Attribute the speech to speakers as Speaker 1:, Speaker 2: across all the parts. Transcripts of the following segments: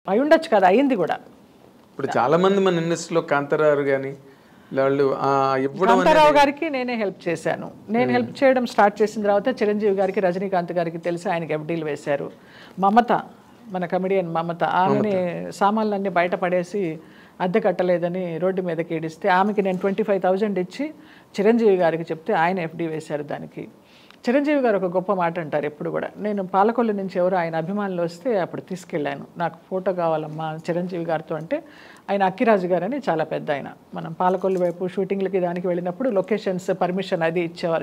Speaker 1: అయి ఉండొచ్చు కదా, అయింది కూడా.
Speaker 2: ఇప్పుడు చాలా మంది మన ఇండస్ట్రీలో కాంతారావు కానీ వాళ్ళు
Speaker 1: కాంతారావు గారికి నేనే హెల్ప్ చేశాను. నేను హెల్ప్ చేయడం స్టార్ట్ చేసిన తర్వాత చిరంజీవి గారికి, రజనీకాంత్ గారికి తెలిసి ఆయనకి FDలు వేశారు. మమత, మన కమెడియన్ మమత, ఆమెని సామాన్లన్నీ బయట పడేసి అద్దె కట్టలేదని రోడ్డు మీదకి ఏడిస్తే ఆమెకి నేను 25,000 ఇచ్చి చిరంజీవి గారికి చెప్తే ఆయన FD వేశారు దానికి. చిరంజీవి గారు ఒక గొప్ప మాట అంటారు ఎప్పుడు కూడా, నేను పాలకొల్లు నుంచి ఎవరు ఆయన అభిమానులు వస్తే అప్పుడు తీసుకెళ్ళాను, నాకు ఫోటో కావాలమ్మా చిరంజీవి గారితో అంటే, ఆయన అక్కిరాజు గారు అని చాలా పెద్ద ఆయన, మనం పాలకొల్లు వైపు షూటింగ్లకి దానికి వెళ్ళినప్పుడు లొకేషన్స్ పర్మిషన్ అది ఇచ్చేవారు.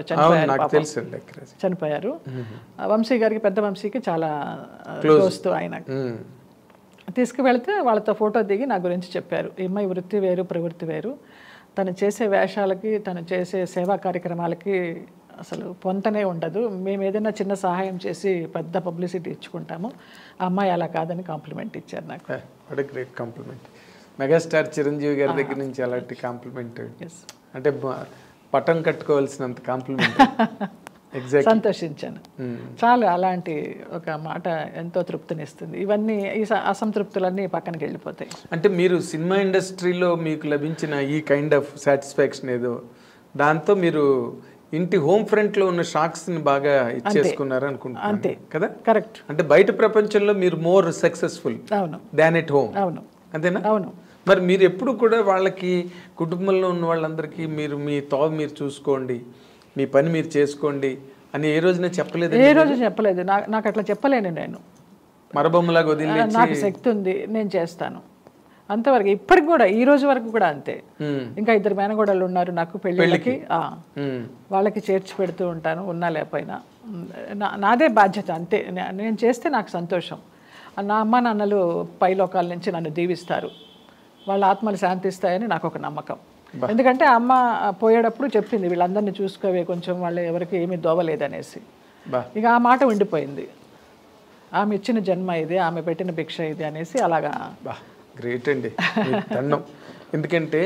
Speaker 1: చనిపోయారు. వంశీ గారికి, పెద్ద వంశీకి చాలా క్లోజ్తో ఆయన. తీసుకువెళ్తే వాళ్ళతో ఫోటో దిగి నా గురించి చెప్పారు, ఈ అమ్మాయి వృత్తి వేరు ప్రవృత్తి వేరు, తను చేసే వేషాలకి తను చేసే సేవా కార్యక్రమాలకి అసలు పొంతనే ఉండదు, మేము ఏదైనా చిన్న సహాయం చేసి పెద్ద పబ్లిసిటీ ఇచ్చుకుంటాము, ఆ అమ్మాయి అలా కాదని కాంప్లిమెంట్ ఇచ్చారు నాకు.
Speaker 2: What a great compliment. Megastar Chiranjeevi గారి దగ్గర నుంచి అలాంటి కాంప్లిమెంట్ అంటే పట్టం కట్టుకోవాల్సినంత కాంప్లిమెంట్. ఎగ్జాక్ట్,
Speaker 1: సంతోషించాను చాలా. అలాంటి ఒక మాట ఎంతో తృప్తినిస్తుంది. ఇవన్నీ ఈ అసంతృప్తులన్నీ పక్కనకి వెళ్ళిపోతాయి.
Speaker 2: అంటే మీరు సినిమా ఇండస్ట్రీలో మీకు లభించిన ఈ కైండ్ ఆఫ్ సాటిస్ఫాక్షన్ ఏదో, దాంతో మీరు ఇంటి హోమ్ ఫ్రంట్ లో ఉన్న షాక్స్ ని బాగా ఇచ్చేసుకున్నారు అనుకుంటున్నాను.
Speaker 1: అంతే
Speaker 2: కదా,
Speaker 1: కరెక్ట్.
Speaker 2: అంటే బయట ప్రపంచంలో మీరు more successful than at home.
Speaker 1: అవును,
Speaker 2: అంతేనా?
Speaker 1: అవును.
Speaker 2: మరి మీరు ఎప్పుడు కూడా వాళ్ళకి, కుటుంబంలో ఉన్న వాళ్ళందరికీ మీరు మీ తోవ మీరు చూసుకోండి, మీ పని మీరు చేసుకోండి అని ఏ రోజున చెప్పలేదు?
Speaker 1: ఏ రోజు చెప్పలేదు. నాకు అట్లా చెప్పలేను. నేను
Speaker 2: మరబొమ్మలాగా వదిలేసి
Speaker 1: నాకు శక్తి ఉంది, నేను చేస్తాను అంతవరకు. ఇప్పటికి కూడా, ఈ రోజు వరకు కూడా అంతే. ఇంకా 2 మేనగోడళ్ళు ఉన్నారు నాకు పెళ్ళిళ్ళకి, వాళ్ళకి చేర్చి పెడుతూ ఉంటాను ఉన్నా లేకపోయినా. నాదే బాధ్యత అంతే. నేను చేస్తే నాకు సంతోషం. నా అమ్మ నాన్నలు పైలోకాల నుంచి నన్ను దీవిస్తారు, వాళ్ళ ఆత్మలు శాంతిస్తాయని నాకు ఒక నమ్మకం. ఎందుకంటే అమ్మ పోయేటప్పుడు చెప్పింది, వీళ్ళందరినీ చూసుకోవే కొంచెం, వాళ్ళు ఎవరికి ఏమీ దోవలేదనేసి. ఇక ఆ మాట ఉండిపోయింది, ఆమె ఇచ్చిన జన్మ ఇది, ఆమె పెట్టిన భిక్ష ఇది అనేసి. అలాగా
Speaker 2: గ్రేట్ అండి, దండం. ఎందుకంటే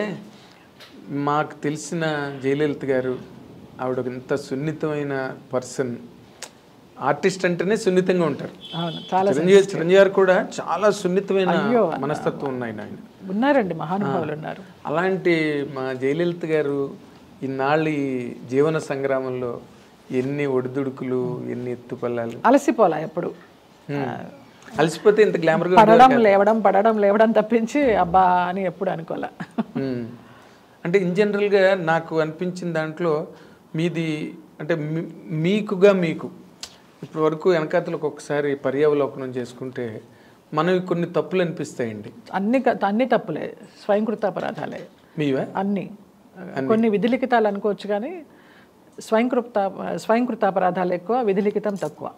Speaker 2: మాకు తెలిసిన జయలలిత గారు, ఆవిడ ఇంత సున్నితమైన పర్సన్. ఆర్టిస్ట్ అంటేనే సున్నితంగా ఉంటారు. చిరంజీవి గారు కూడా చాలా సున్నితమైన మనస్తత్వం ఉన్నాయి. ఆయన
Speaker 1: ఉన్నారండి, మహానుభావులు ఉన్నారు.
Speaker 2: అలాంటి మా జయలలిత గారు ఇన్నాళ్ళు ఈ జీవన సంగ్రామంలో ఎన్ని ఒడిదుడుకులు, ఎన్ని ఎత్తుపల్లాలు,
Speaker 1: అలసిపోలా ఎప్పుడు.
Speaker 2: అలసిపోతే ఇంత గ్లామర్గా
Speaker 1: పడడం లేవడం తప్పించి అబ్బా అని ఎప్పుడు అనుకోలే.
Speaker 2: అంటే ఇన్ జనరల్గా నాకు అనిపించిన దాంట్లో మీది అంటే మీకుగా మీకు ఇప్పటి వరకు వెనకాతలకు ఒకసారి పర్యావలోకనం చేసుకుంటే మనవి కొన్ని తప్పులు అనిపిస్తాయండి.
Speaker 1: అన్ని తప్పులే, స్వయంకృతాపరాధాలే
Speaker 2: మీవే
Speaker 1: అన్ని. కొన్ని విధిలిఖితాలు అనుకోవచ్చు కానీ స్వయంకృతాపరాధాలు ఎక్కువ, విధిలిఖితం తక్కువ.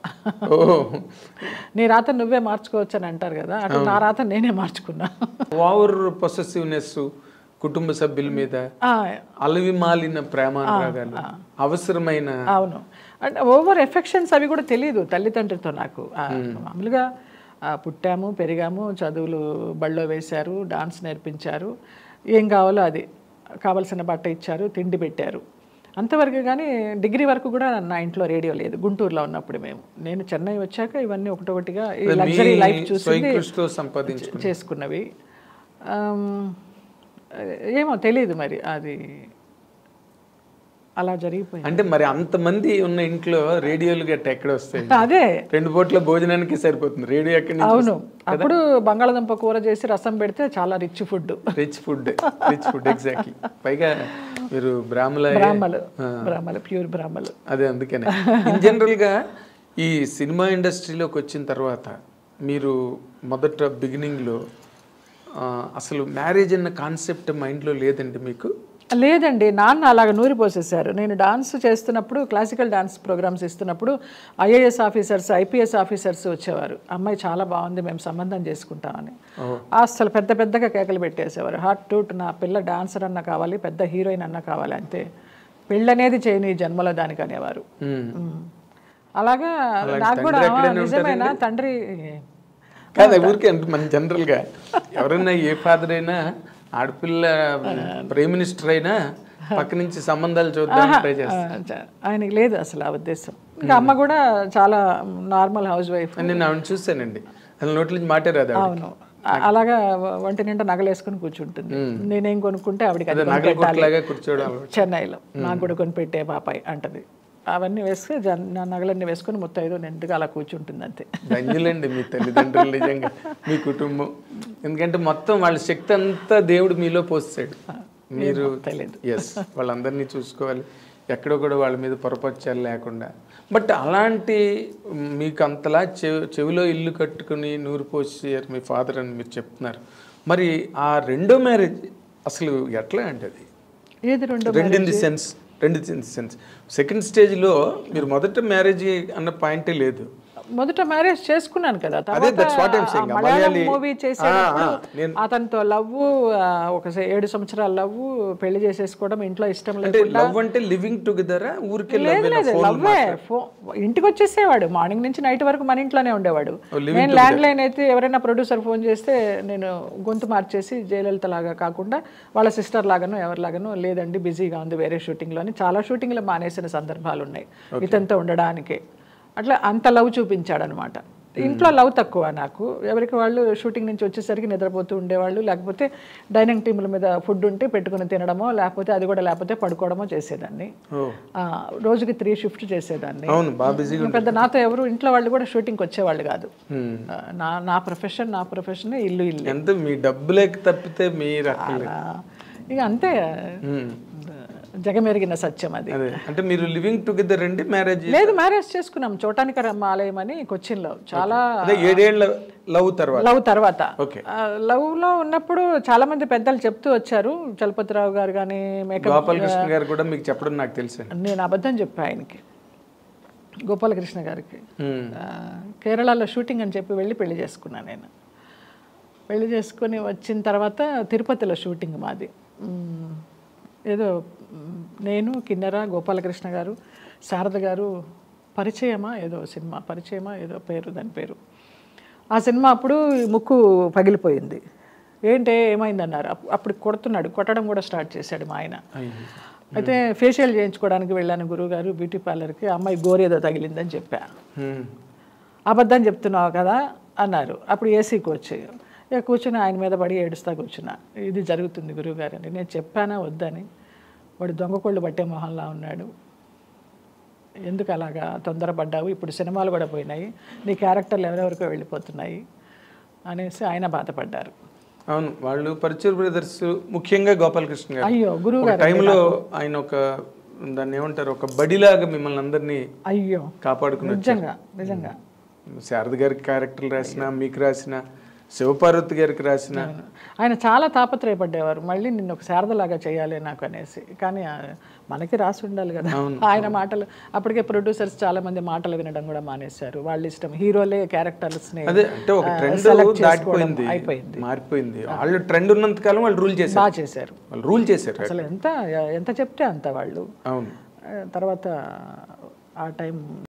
Speaker 1: నీ రాత నువ్వే మార్చుకోవచ్చు అని అంటారు కదా, అటు నా రాత నేనే మార్చుకున్నా.
Speaker 2: ఓవర్ పొసెసివ్నెస్, కుటుంబ సభ్యుల మీద అలవి మాలిన ప్రేమానురాగాలు, అవసరమైన
Speaker 1: అవును అంటే ఓవర్ ఎఫెక్షన్స్ అవి కూడా తెలియదు తల్లిదండ్రులతో నాకు. మామూలుగా పుట్టాము, పెరిగాము, చదువులు బళ్ళో వేశారు, డాన్స్ నేర్పించారు, ఏం కావాలో అది కావలసిన బట్ట ఇచ్చారు, తిండి పెట్టారు, అంతవరకు. కానీ డిగ్రీ వరకు కూడా నా ఇంట్లో రేడియో లేదు గుంటూరులో ఉన్నప్పుడు. నేను చెన్నై వచ్చాక ఇవన్నీ ఒకటొకటిగా ఈ లగ్జరీ లైఫ్ చూసి చేసుకున్నవి. ఏమో తెలియదు మరి, అది అలా జరిగిపోయింది.
Speaker 2: అంటే మరి అంతమంది ఉన్న ఇంట్లో రేడియోలు గట్ట ఎక్కడ వస్తాయి?
Speaker 1: అదే
Speaker 2: 2 పూట్ల భోజనానికి సరిపోతుంది రేడియో ఎక్కడి నుంచి?
Speaker 1: అవును, అప్పుడు బంగాళదుంప కూర చేసి రసం పెడితే చాలా రిచ్ ఫుడ్.
Speaker 2: ఎగ్జాక్ట్లీ. పైగా మీరు
Speaker 1: బ్రాహ్మలు ప్యూర్ బ్రాహ్మలు.
Speaker 2: అదే అందుకనే ఇన్ జనరల్గా ఈ సినిమా ఇండస్ట్రీలోకి వచ్చిన తర్వాత మీరు మొదట బిగినింగ్లో అసలు మ్యారేజ్ అన్న కాన్సెప్ట్ మైండ్లో లేదండి మీకు?
Speaker 1: లేదండి, నాన్న అలాగ నూరిపోసేసారు. నేను డాన్స్ చేస్తున్నప్పుడు, క్లాసికల్ డాన్స్ ప్రోగ్రామ్స్ ఇస్తున్నప్పుడు IAS ఆఫీసర్స్, IPS ఆఫీసర్స్ వచ్చేవారు, అమ్మాయి చాలా బాగుంది, మేము సంబంధం చేసుకుంటామని. అసలు పెద్దగా కేకలు పెట్టేసేవారు, హార్ట్ టూట్, నా పిల్ల డాన్సర్ అన్న కావాలి, పెద్ద హీరోయిన్ అన్న కావాలి, అంతే, పెళ్ళనేది చేయని జన్మలో దానికి అనేవారు. అలాగా నాకు కూడా నిజమేనా తండ్రి
Speaker 2: కాదు ఊరికే మన జనరల్గా ఎవరైనా ఏ ఫాదర్ అయినా ఆడపిల్ల ప్రైమ్ మినిస్టర్ అయినా పక్క నుంచి సంబంధాలు చూద్దాం ట్రై చేస్తారు.
Speaker 1: ఆయనకి లేదు అసలు ఆ ఉద్దేశం. ఇంకా అమ్మ కూడా చాలా నార్మల్ హౌస్ వైఫ్.
Speaker 2: నేను ఆవిడ చూసానండి, అసలు నోట్ల నుంచి మాటే రాదు.
Speaker 1: అవును, అలాగా ఒంటి నిండా నగలేసుకుని కూర్చుంటుంది. నేనేం కొనుక్కుంటే ఆవిడకి అది చెన్నైలో నాకు కూడా కొనిపెట్టే బాపాయ్ అంటది. అవన్నీ వేసుకుని నా నగలన్నీ వేసుకుని మొత్తం నిండుగా అలా కూర్చుంటుంది అంతే.
Speaker 2: ధన్యులండి మీ తల్లిదండ్రులు నిజంగా, మీ కుటుంబం. ఎందుకంటే మొత్తం వాళ్ళ శక్తి అంతా దేవుడు మీలో పోస్తాడు. మీరు ఎస్ వాళ్ళందరినీ చూసుకోవాలి, ఎక్కడో కూడా వాళ్ళ మీద పొరపచ్చాలు లేకుండా. బట్ అలాంటి మీకు అంతలా చెవిలో ఇల్లు కట్టుకుని నూరు పోసారు మీ ఫాదర్ అని మీరు చెప్తున్నారు. మరి ఆ రెండో మ్యారేజ్ అసలు ఎట్లా అంటే అది రెండు ఇన్ ది సెన్స్ సెకండ్ స్టేజ్లో మీరు మొదట మ్యారేజ్ అన్న పాయింటే లేదు.
Speaker 1: మొదట మ్యారేజ్ చేసుకున్నాను కదా, మూవీ చేసేటప్పుడు అతనితో లవ్, ఒక 7 సంవత్సరాల లవ్, పెళ్లి చేసేసుకోవడం ఇంట్లో ఇష్టం లేదు.
Speaker 2: లివింగ్ టుగెదర్
Speaker 1: లవ్వే. ఇంటికి వచ్చేసేవాడు, మార్నింగ్ నుంచి నైట్ వరకు మన ఇంట్లోనే ఉండేవాడు. నేను ల్యాండ్ లైన్ అయితే ఎవరైనా ప్రొడ్యూసర్ ఫోన్ చేస్తే నేను గొంతు మార్చేసి జయలలిత లాగా కాకుండా వాళ్ళ సిస్టర్ లాగానో ఎవరిలాగానో, లేదండి బిజీగా ఉంది వేరే షూటింగ్లో అని చాలా షూటింగ్లు మానేసిన సందర్భాలు ఉన్నాయి ఇతనితో ఉండడానికే. అట్లా అంత లవ్ చూపించాడనమాట. ఇంట్లో లవ్ తక్కువ నాకు. ఎవరికి వాళ్ళు షూటింగ్ నుంచి వచ్చేసరికి నిద్రపోతూ ఉండేవాళ్ళు, లేకపోతే డైనింగ్ టేబుల్ మీద ఫుడ్ ఉంటే పెట్టుకుని తినడమో, లేకపోతే అది కూడా లేకపోతే పడుకోవడమో చేసేదాన్ని. రోజుకి 3 షిఫ్ట్ చేసేదాన్ని. పెద్ద నాతో ఎవరు ఇంట్లో వాళ్ళు కూడా షూటింగ్కి వచ్చేవాళ్ళు కాదు. నా ప్రొఫెషన్ ఇల్లు
Speaker 2: ఎంత మీ డబ్బులేకి తప్పితే మీరు
Speaker 1: ఇక అంతే, జగమెరిగిన సత్యం అది.
Speaker 2: అంటే మీరు లివింగ్ టుగెదర్ అండి? మ్యారేజ్
Speaker 1: లేదు, మ్యారేజ్ చేసుకున్నాం. చోటానికరమ్మ ఆలయం అని కొచ్చిన్లో. చాలా
Speaker 2: 7 ఏళ్ల లవ్
Speaker 1: తర్వాత లవ్ లో ఉన్నప్పుడు చాలా మంది పెద్దలు చెప్తూ వచ్చారు. చలపతిరావు గారు కానీ,
Speaker 2: గోపాలకృష్ణ గారు కూడా మీకు చెప్పడం నాకు తెలుసు.
Speaker 1: నేను అబద్ధం చెప్పా ఆయనకి, గోపాలకృష్ణ గారికి. కేరళలో షూటింగ్ అని చెప్పి వెళ్ళి పెళ్లి చేసుకున్నాను. నేను పెళ్లి చేసుకుని వచ్చిన తర్వాత తిరుపతిలో షూటింగ్ మాది. ఏదో నేను, కిన్నెర, గోపాలకృష్ణ గారు, శారద గారు, పరిచయమా ఏదో పేరు, దాని పేరు. ఆ సినిమా అప్పుడు ముక్కు పగిలిపోయింది. ఏంటే ఏమైందన్నారు. అప్పుడు కొట్టడం కూడా స్టార్ట్ చేశాడు మా ఆయన. అయితే ఫేషియల్ చేయించుకోవడానికి వెళ్ళాను గురువుగారు బ్యూటీ పార్లర్కి. అమ్మాయి గోరేదో తగిలిందని చెప్పా. అబద్ధం చెప్తున్నావు కదా అన్నారు. అప్పుడు ఏసీకి వచ్చి కూర్చుని ఆయన మీద పడి ఏడుస్తా కూర్చున్నా. ఇది జరుగుతుంది గురువుగారు అని. నేను చెప్పానా వద్దని. వాడు దొంగ కోళ్ళు పట్టే మొహంలా ఉన్నాడు. ఎందుకు అలాగా తొందరపడ్డావు, ఇప్పుడు సినిమాలు కూడా పోయినాయి, నీ క్యారెక్టర్లు ఎవరెవరికో వెళ్ళిపోతున్నాయి అనేసి ఆయన బాధపడ్డారు.
Speaker 2: అవును, వాళ్ళు పరచూర్ బ్రదర్స్, ముఖ్యంగా గోపాలకృష్ణ గారు,
Speaker 1: అయ్యో గురువు గారు
Speaker 2: టైంలో ఆయన ఒక దాన్ని ఏమంటారు, ఒక బడిలాగా మిమ్మల్ని అందరినీ కాపాడుకున్నారు.
Speaker 1: నిజంగా
Speaker 2: శారద గారికి క్యారెక్టర్లు రాసిన, మీకు రాసిన, శివపార్వతి గారికి రాసిన,
Speaker 1: ఆయన చాలా తాపత్రయపడ్డేవారు. మళ్ళీ నిన్ను ఒక శారదలాగా చేయాలి నాకు అనేసి. కానీ మనకి రాసి ఉండాలి కదా ఆయన మాటలు. అప్పటికే ప్రొడ్యూసర్స్ చాలా మంది మాటలు వినడం కూడా మానేశారు. వాళ్ళ ఇష్టం, హీరోలే క్యారెక్టర్స్
Speaker 2: అయిపోయింది, మారిపోయింది. వాళ్ళు ట్రెండ్ ఉన్నంత కాలం వాళ్ళు రూల్ చేశారు.
Speaker 1: అసలు ఎంత చెప్తే అంత వాళ్ళు.
Speaker 2: అవును,
Speaker 1: తర్వాత ఆ టైం